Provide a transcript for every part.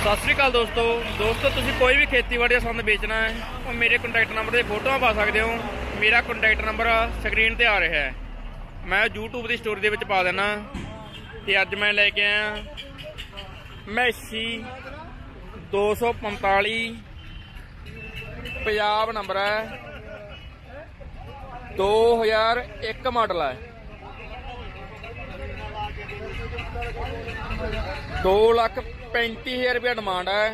सत श्री अकाल दोस्तों तुसीं कोई भी खेतीबाड़ी का संद बेचना है तो मेरे कंटैक्ट नंबर से फोटो पा सकते हो। मेरा कंटैक्ट नंबर स्क्रीन पर आ रहा है, मैं यूट्यूब की स्टोरी के पा देना। तो अज मैं लैके आया मैसी 245 पंजाब नंबर है, 2001 मॉडल है, 2,35,000 रुपया डिमांड है।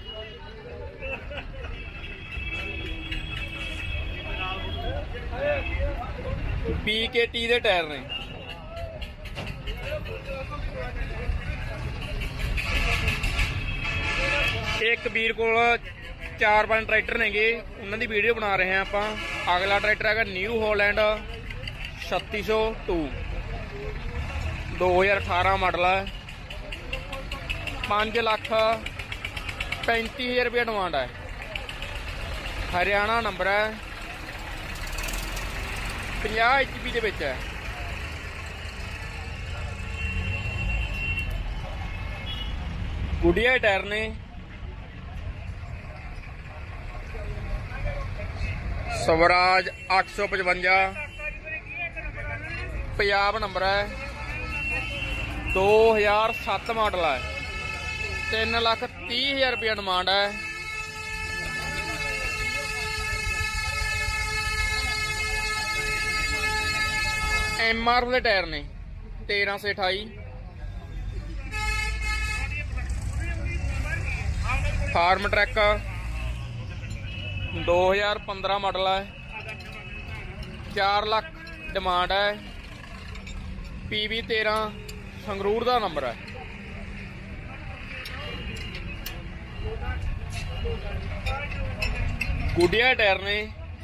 PKT दे टायर ने। एक वीर को 4-5 ट्रैक्टर ने उन्होंने वीडियो बना रहे हैं आप। अगला ट्रैक्टर है न्यू हॉलैंड 3602 2018 मॉडल है, 5,35,000 रुपया डिमांड है। हरियाणा नंबर है, 50 HP के विच है। गुडिया टायर ने। स्वराज 855 पंजाब नंबर है, 2007 मॉडल है, 3,30,000 रुपया डिमांड है। MRF के टायर ने 13 से 28। फार्म ट्रैक 2015 मॉडल है, 4 लाख डिमांड है। PV 13 संगरूर का नंबर है। गुडिया टायर ने,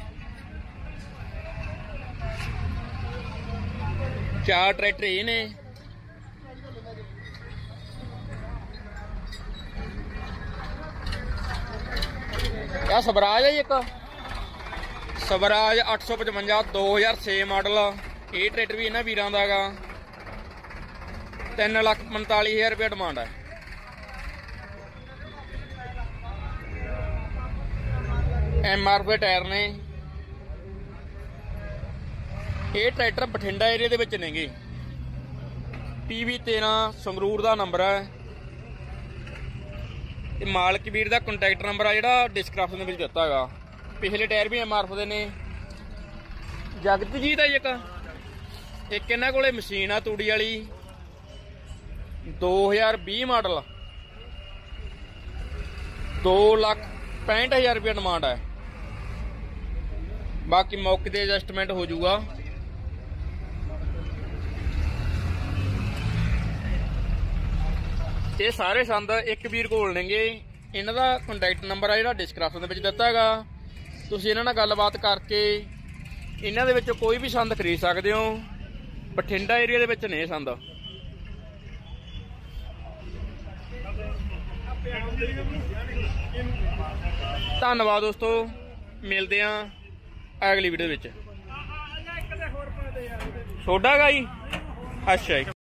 4 ट्रैक्टर ये ने। यह स्वराज है, एक स्वराज 855 2006 मॉडल। ये ट्रैक्टर भी इन्होंने वीरां दा गा, 3,45,000 रुपया डिमांड है। MRF के टायर ने। ये ट्रैक्टर बठिंडा एरिया के विच नेगे। PV 13 संगरूर का नंबर है। मालक वीर का कंटैक्ट नंबर है जो डिस्क्रिप्शन में दिता है। पिछले टायर भी MRF के ने। जगतजीत है एक इन्होंने को मशीन आ तूड़ी वाली 2020 मॉडल, 2,65,000 रुपया डिमांड है। बाकी मौके से एडजस्टमेंट हो जाऊगा। ये सारे संद एक वीर कोल नेगे। इन्हां दा कंटैक्ट नंबर है जो डिस्क्रिप्शन में दिता है। तुसीं इन्हां नाल गलबात करके इन्हां दे विचों कोई भी संद खरीद सकते हो। बठिंडा एरिया दे विच ने संद। धन्नवाद दोस्तों, मिलते हैं अगली वीडियो विच। छोटा गा जी, अच्छा जी।